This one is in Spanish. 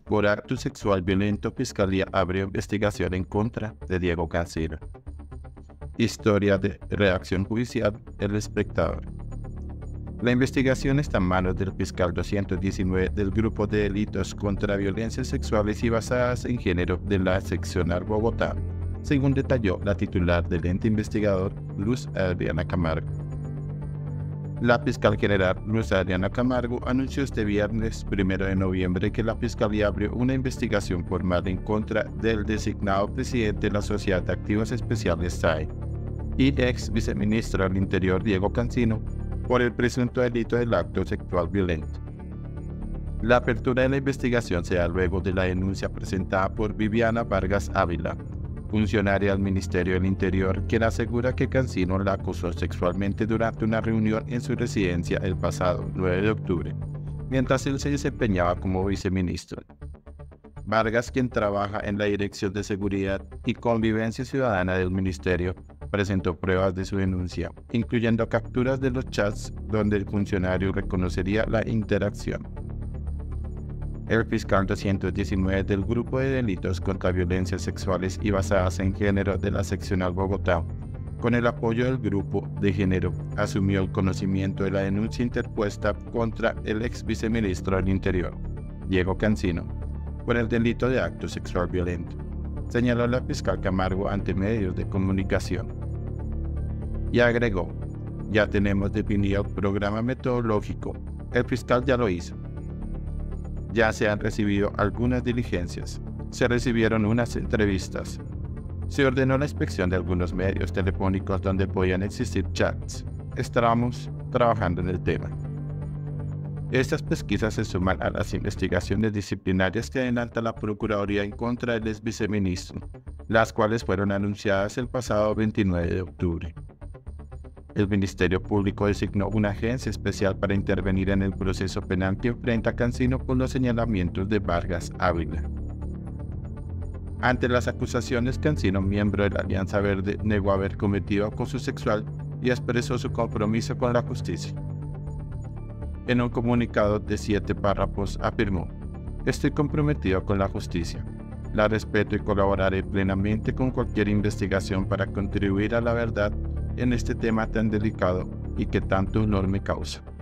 Por acto sexual violento, Fiscalía abrió investigación en contra de Diego Cancino. Historia de reacción judicial, El Espectador. La investigación está en manos del fiscal 219 del Grupo de Delitos contra Violencias Sexuales y Basadas en Género de la Seccional Bogotá, según detalló la titular del ente investigador, Luz Adriana Camargo. La fiscal general Luz Adriana Camargo anunció este viernes 1 de noviembre que la Fiscalía abrió una investigación formal en contra del designado presidente de la Sociedad de Activos Especiales SAE y ex viceministro del Interior Diego Cancino por el presunto delito del acto sexual violento. La apertura de la investigación se da luego de la denuncia presentada por Viviana Vargas Ávila, funcionaria del Ministerio del Interior, quien asegura que Cancino la acosó sexualmente durante una reunión en su residencia el pasado 9 de octubre, mientras él se desempeñaba como viceministro. Vargas, quien trabaja en la Dirección de Seguridad y Convivencia Ciudadana del Ministerio, presentó pruebas de su denuncia, incluyendo capturas de los chats donde el funcionario reconocería la interacción. El fiscal 219 del Grupo de Delitos contra Violencias Sexuales y Basadas en Género de la Seccional Bogotá, con el apoyo del Grupo de Género, asumió el conocimiento de la denuncia interpuesta contra el ex viceministro del Interior, Diego Cancino, por el delito de acto sexual violento, señaló la fiscal Camargo ante medios de comunicación. Y agregó, ya tenemos definido el programa metodológico, el fiscal ya lo hizo. Ya se han recibido algunas diligencias, se recibieron unas entrevistas, se ordenó la inspección de algunos medios telefónicos donde podían existir chats. Estábamos trabajando en el tema. Estas pesquisas se suman a las investigaciones disciplinarias que adelanta la Procuraduría en contra del ex viceministro, las cuales fueron anunciadas el pasado 29 de octubre. El Ministerio Público designó una agencia especial para intervenir en el proceso penal que enfrenta a Cancino por los señalamientos de Vargas Ávila. Ante las acusaciones, Cancino, miembro de la Alianza Verde, negó haber cometido acoso sexual y expresó su compromiso con la justicia. En un comunicado de 7 párrafos afirmó: "Estoy comprometido con la justicia, la respeto y colaboraré plenamente con cualquier investigación para contribuir a la verdad en este tema tan delicado y que tanto dolor me causa".